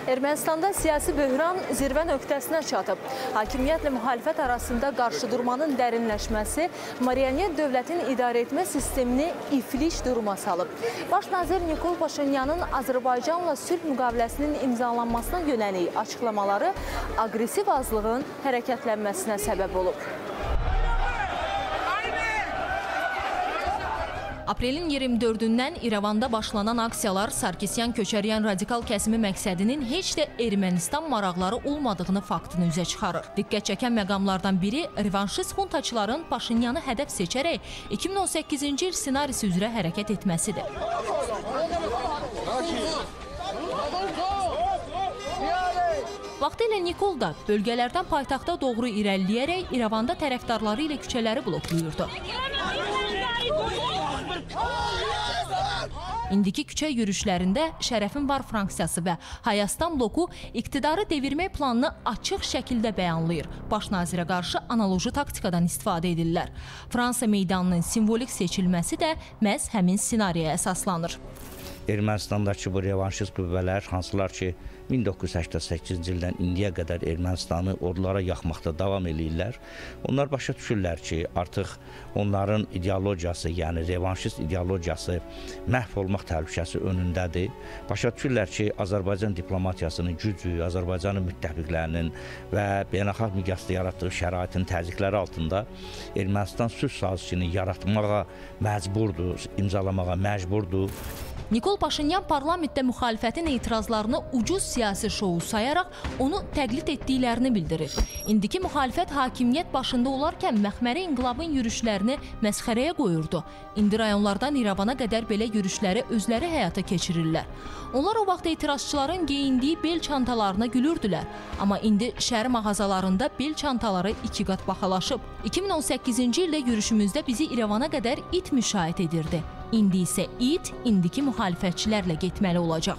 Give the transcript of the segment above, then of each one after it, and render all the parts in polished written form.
Ermənistanda siyasi böhran zirvə nöqtəsinə çatıb. Hakimiyyətlə müxalifət arasında qarşıdurmanın dərinləşməsi marionet dövlətin idarə etmə sistemini iflic duruma salıb. Baş nazir Nikol Paşinyanın Azərbaycanla sülh müqaviləsinin imzalanmasına yönəlik açıqlamaları aqressiv azlığın hərəkətlənməsinə səbəb olub. Aprelin 24-dən İrəvanda başlanan aksiyalar Sarkisyan köçəriyən radikal kəsimi məqsədinin heç də Ermənistan maraqları olmadığını faktını üzə çıxarır. Diqqət çəkən məqamlardan biri revanşist xuntaçıların Paşinyanı hədəf seçərək 2018-ci il ssenarisi üzrə hərəkət etməsidir. Vaxtilə Nikol da bölgələrdən paytaxta doğru irəliləyərək İrəvanda tərəfdarları ilə küçələri bloklayırdı. İndiki küçə yürüşlərində Şərəfin Var fraksiyası və Hayastan bloku iqtidarı devirmək planını açıq şəkildə bəyanlayır. Baş nazirə qarşı analoji taktikadan istifadə edirlər. Fransa meydanının simvolik seçilməsi də məhz həmin ssenariyə əsaslanır. Ermənistandakı bu revanşist qüvvələr, hansılar ki 1988-ci ildən indiyə qədər Ermənistanı ordulara yaxmaqda davam edirlər, onlar başa düşürlər ki, artıq onların ideologiyası, yəni revanşist ideologiyası məhv olmaq təhlükəsi önündədir. Başa düşürlər ki, Azərbaycan diplomatiyasının gücü, Azərbaycanın müttəfiqlərinin və beynəlxalq miqyasda yaratdığı şəraitin təzyiqləri altında Ermənistan sülh sazişini yaratmağa məcburdur, imzalamağa məcburdur. Nikol Paşinyan parlamentdə müxalifətin etirazlarını ucuz siyasi şovu sayaraq onu təqlid etdiklərini bildirir. İndiki müxalifət hakimiyyət başında olarkən məxməri inqilabın yürüşlərini məsxərəyə qoyurdu. İndi rayonlardan İrəvana qədər belə yürüşləri özləri həyata keçirirlər. Onlar o vaxt etirazçıların geyindiyi bel çantalarına gülürdülər. Amma indi şəhər mağazalarında bel çantaları 2 qat baxalaşıb. 2018-ci ildə yürüşümüzdə bizi İrəvana qədər it müşahidə edirdi. İndi isə it indiki müxalifətçilərlə getməli olacaq.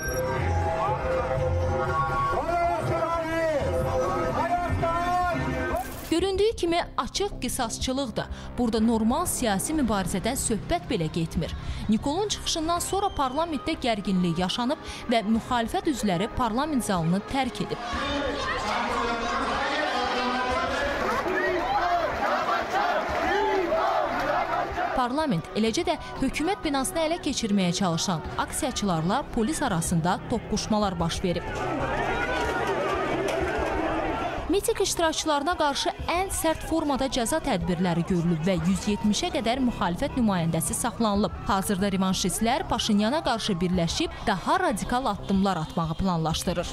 Göründüyü kimi açıq qisasçılıqdır. Burada normal siyasi mübarizədən söhbət belə getmir. Nikolun çıxışından sonra parlamentdə gərginlik yaşanıb və müxalifət üzvləri parlament zalını tərk edib. Parlament, eləcə də hökumət binasını ələ keçirməyə çalışan aksiyaçılarla polis arasında toqquşmalar baş verib. Miting iştirakçılarına qarşı ən sərt formada cəza tədbirləri görülüb və 170-ə qədər müxalifət nümayəndəsi saxlanılıb. Hazırda revanşistlər Paşinyana qarşı birləşib daha radikal addımlar atmağı planlaşdırır.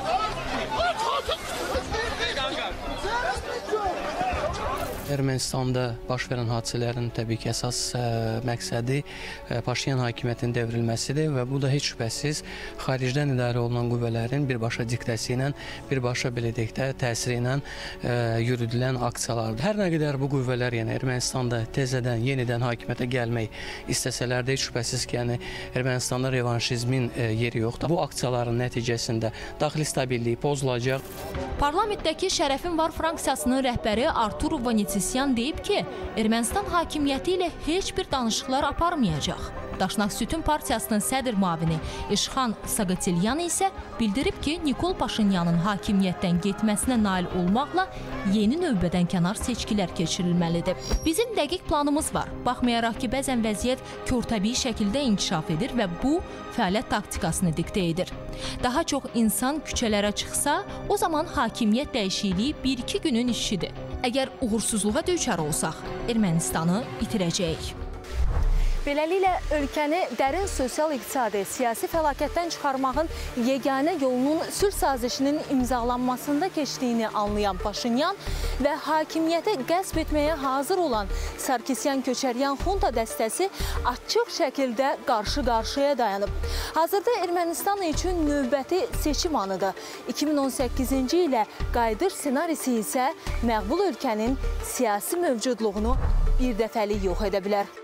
Ermənistanda baş verən hadisələrin təbii ki, əsas məqsədi Paşinyan hakimiyyətinin devrilməsidir və bu da heç şübhəsiz xaricdən idarə olunan qüvvələrin birbaşa diktəsi ilə, birbaşa belə deyək də təsiri ilə yürüdülən aksiyalardır. Hər nə qədər bu qüvvələr, yəni Ermənistanda təzədən, yenidən hakimiyyətə gəlmək istəsələr də heç şübhəsiz ki, yəni Ermənistanda revanşizmin yeri yoxdur. Bu aksiyaların nəticəsində daxili stabillik pozulacaq. Parlamentdəki Şərəfin Var fraksiyasının rəhbəri Artur Vanitsisyan deyib ki, Ermənistan hakimiyyəti ilə heç bir danışıqlar aparmayacaq. Daşnaq Sütun Partiyasının sədr müavini İşxan Saqatilyan isə bildirib ki, Nikol Paşinyanın hakimiyyətdən getməsinə nail olmaqla yeni növbədən kənar seçkilər keçirilməlidir. Bizim dəqiq planımız var. Baxmayaraq ki, bəzən vəziyyət körtəbii şəkildə inkişaf edir və bu fəaliyyət taktikasını diktə edir. Daha çox insan küçələrə çıxsa, o zaman hakimiyyət dəyişikliyi 1-2 günün işidir. Əgər uğursuzluğa düçar olsaq, Ermənistanı itirəcəyik. Beləliklə, ölkəni dərin sosial-iqtisadi, siyasi fəlakətdən çıxarmağın yeganə yolunun sülh sazişinin imzalanmasında keçdiyini anlayan Paşinyan və hakimiyyətə qəsb etməyə hazır olan Sarkisyan köçəriyən xunta dəstəsi açıq şəkildə qarşı-qarşıya dayanıb. Hazırda Ermənistan üçün növbəti seçim anıdır. 2018-ci ilə qayıdış ssenarisi isə məqbul ölkənin siyasi mövcudluğunu bir dəfəlik yox edə bilər.